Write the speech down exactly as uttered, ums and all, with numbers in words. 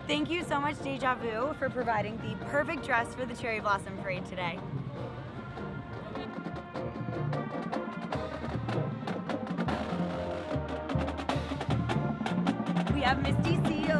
Thank you so much, Deja Vu, for providing the perfect dress for the Cherry Blossom Parade today. We have Misty, C E O